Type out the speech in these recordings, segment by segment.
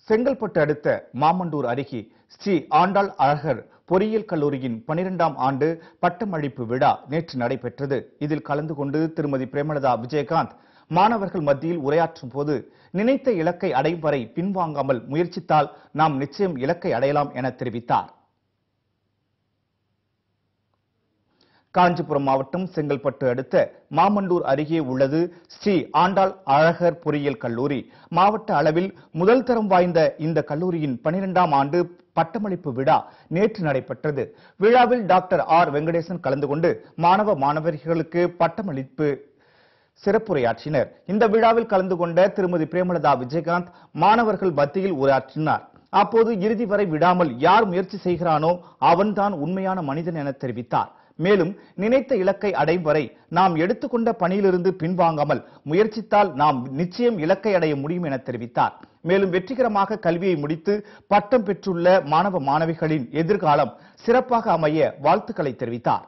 செங்கல்பட்டு அடுத்த மாமண்டூர் அருகே ஸ்ரீ ஆண்டாள் அழகர் பொறியியல் கல்லூரியின் 12ஆம் ஆண்டு பட்டமளிப்பு விழா நேற்று நடைபெற்றது. இதில் கலந்து கொண்டு திருமதி பிரேமலதா விஜயகாந்த் மாணவர்கள் மத்தியில் உரையாற்றும் போது, நினைத்த இலக்கை அடையும் வரை பின்வாங்காமல் முயற்சித்தால் நாம் நிச்சயம் இலக்கை அடையலாம் என தெரிவித்தார். காஞ்சிபுரம் மாவட்டம் செங்கல்பட்டு அடுத்த மாமண்டூர் அருகே உள்ளது ஸ்ரீ ஆண்டாள் அழகர் பொறியியல் கல்லூரி. மாவட்ட அளவில் முதல் தரம் வாய்ந்த இந்த கல்லூரியின் 12ஆம் ஆண்டு பட்டமளிப்பு விழா நேற்று நடைபெற்றது. விழாவில் டாக்டர் ஆர் வெங்கடேசன் கலந்து கொண்டு மாணவ மாணவிகளுக்கு பட்டமளிப்பு சிறப்புரையாற்றினர். இந்த விழாவில் கலந்து கொண்ட திருமதி பிரேமலதா விஜயகாந்த் மாணவர்கள் மத்தியில் உரையாற்றினார். அப்போது இறுதி வரை விடாமல் யார் முயற்சி செய்கிறானோ அவன்தான் உண்மையான மனிதன் என தெரிவித்தார். மேலும் நினைத்த இலக்கை அடையும் வரை நாம் எடுத்துக்கொண்ட பணியிலிருந்து பின்வாங்காமல் முயற்சித்தால் நாம் நிச்சயம் இலக்கை அடைய முடியும் என தெரிவித்தார். மேலும் வெற்றிகரமாக கல்வியை முடித்து பட்டம் பெற்றுள்ள மாணவ மாணவிகளின் எதிர்காலம் சிறப்பாக அமைய வாழ்த்துக்களை தெரிவித்தார்.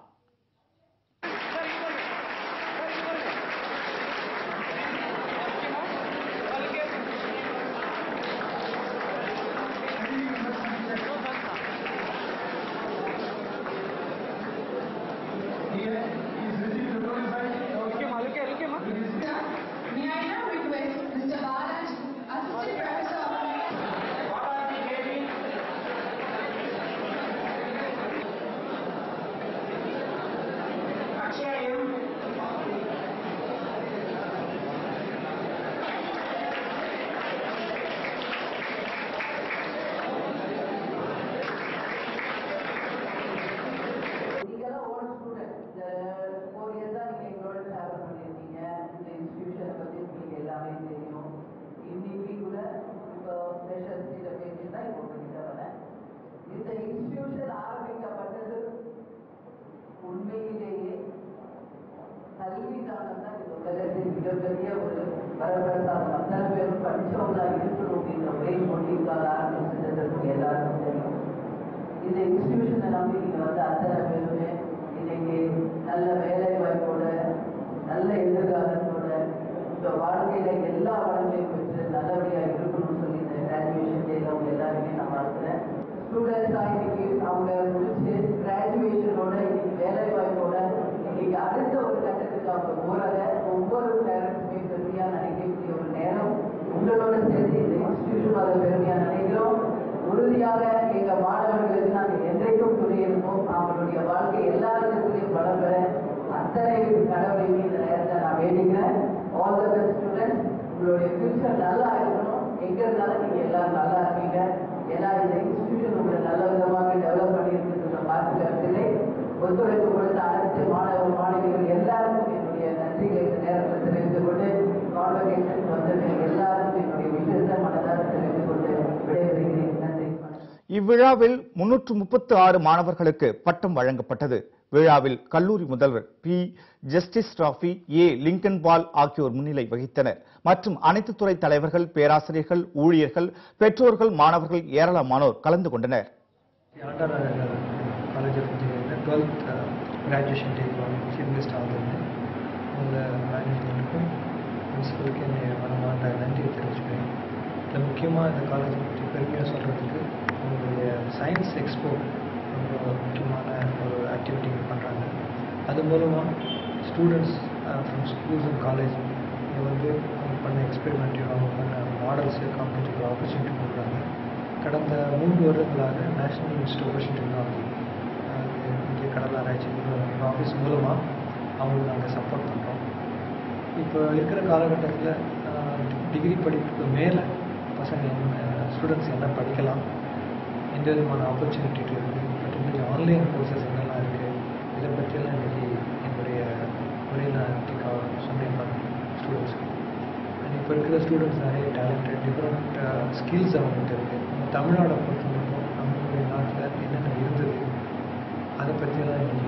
இந்த இன்ஸ்டிடியூஷன் ஆரம்பிக்கப்பட்டது உண்மையிலேயே கல்விக்கான தான் இந்த உலகத்தில் மிகப்பெரிய ஒரு வரப்பிரசாதம். அத்தனை பேரும் படிச்சவங்களா இருக்கணும் அப்படின்ற ஒரே மொழிக்காக ஆரம்பிச்சதற்கு எல்லாருக்கும் தெரியும். இந்த இன்ஸ்டிடியூஷனை நம்பி நீங்க வந்து அத்தனை பேருமே இன்னைக்கு நல்ல வேலை வாய்ப்போட நல்ல எதிர்காலத்தோட இந்த வாழ்க்கையில எல்லா வளங்களையும் பெற்று நல்லபடியா இருக்கணும்னு சொல்லி இந்த கிராஜுவேஷன் டேல அவங்க எல்லாருமே நான் வாழ்த்துறேன். ஸ்டூடெண்ட்ஸா இன்னைக்கு அவங்க முடிச்சு கிராஜுவேஷனோட இன்னைக்கு வேலை வாய்ப்போட இன்னைக்கு அடுத்த ஒரு கட்டத்துக்கு அவங்க போறத ஒவ்வொரு பேரண்ட்ஸுமே பெருமையா நினைக்கக்கூடிய ஒரு நேரம். உங்களோட சேர்த்து இந்த இன்ஸ்டிடியூஷன் அதை பெருமையா நினைக்கிறோம். உறுதியாக எங்க மாணவர்களுக்கு நாங்கள் என்றைக்கும் துணை இருப்போம். அவங்களுடைய வாழ்க்கை எல்லா இடத்துலையும் வளம் பெற அத்தனை கடவுளையுமே இந்த நேரத்தில் நான் வேண்டிக்கிறேன். All the best students. உங்களுடைய ஃபியூச்சர் நல்லா இருக்கணும். எங்க இருந்தாலும் நீங்க எல்லாரும் நல்லா இருக்கீங்க. ஏன்னா இந்த இன்ஸ்டிடியூஷன் உங்களை நல்ல விதமாக டெவலப் பண்ணியிருக்கின்ற மாற்று கருத்திலே ஒத்துழைப்பு கொடுத்த அனைத்து மாணவ மாணவிகள் எல்லாருக்கும் என்னுடைய நன்றிகளை இந்த நேரத்தில் தெரிவித்துக் கொண்டு கான்வகேஷன் வந்து எல்லாருக்கும் என்னுடைய விஷயத்தை மனதார தெரிவித்துக் கொண்டு விடைபெறுகிறேன். நன்றி. இவ்விழாவில் 336 மாணவர்களுக்கு பட்டம் வழங்கப்பட்டது. விழாவில் கல்லூரி முதல்வர் P Justice Rafi, A Lincoln Paul ஆகியோர் முன்னிலை வகித்தனர். மற்றும் அனைத்து துறை தலைவர்கள், பேராசிரியர்கள், ஊழியர்கள், பெற்றோர்கள், மாணவர்கள் ஏராளமானோர் கலந்து கொண்டனர். முக்கியமாக இந்த காலேஜ் பற்றி பெருமையாக சொல்கிறதுக்கு உங்களுடைய சயின்ஸ் எக்ஸ்போ ரொம்ப முக்கியமான ஒரு ஆக்டிவிட்டி பண்ணுறாங்க. அது மூலமாக students from schools and college இங்கே வந்து அவங்க பண்ண எக்ஸ்பெரிமெண்ட்டையும் அவங்க பண்ண மாடல்ஸு காம்படிட்டிவ் ஆப்பர்ச்சுனிட்டி கொடுக்குறாங்க. கடந்த 3 வருடங்களாக national institute of ocean technology இங்கே கடல் ஆராய்ச்சி எங்கள் ஆஃபீஸ் மூலமாக அவங்களுக்கு நாங்கள் சப்போர்ட் பண்ணுறோம். இப்போ இருக்கிற காலகட்டத்தில் டிகிரி படிப்புக்கு மேலே பசங்க ஸ்டூடெண்ட்ஸ் என்ன படிக்கலாம், எந்த விதமான ஆப்பர்ச்சுனிட்டி இருக்குது, மற்றபடி ஆன்லைன் கோர்சஸ் என்னெல்லாம் இருக்குது, இதை பற்றியெல்லாம் இன்றைக்கி என்னுடைய உரையில் சொன்னேன் ஸ்டூடெண்ட்ஸ்க்கு. அண்ட் இப்போ இருக்கிற ஸ்டூடெண்ட்ஸ் நிறைய டேலண்டட் டிஃப்ரெண்ட் ஸ்கில்ஸ் அவங்ககிட்ட இருக்குது. தமிழ்நாடை பொறுத்தவரைக்கும் நம்மளுடைய நாட்டில் என்னென்ன இருந்தது அதை பற்றியெல்லாம்